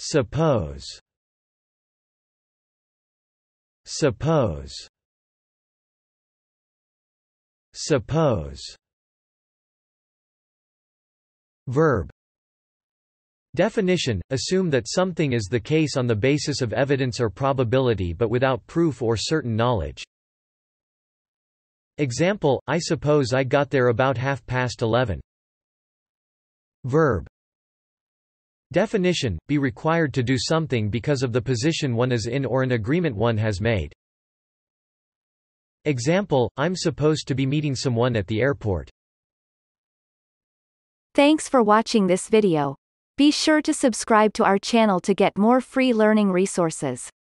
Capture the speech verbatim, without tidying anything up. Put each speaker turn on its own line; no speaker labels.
Suppose. Suppose. Suppose. Verb. Definition: assume that something is the case on the basis of evidence or probability but without proof or certain knowledge. Example: I suppose I got there about half past eleven. Verb. Definition: be required to do something because of the position one is in or an agreement one has made. Example: I'm supposed to be meeting someone at the airport.
Thanks for watching this video. Be sure to subscribe to our channel to get more free learning resources.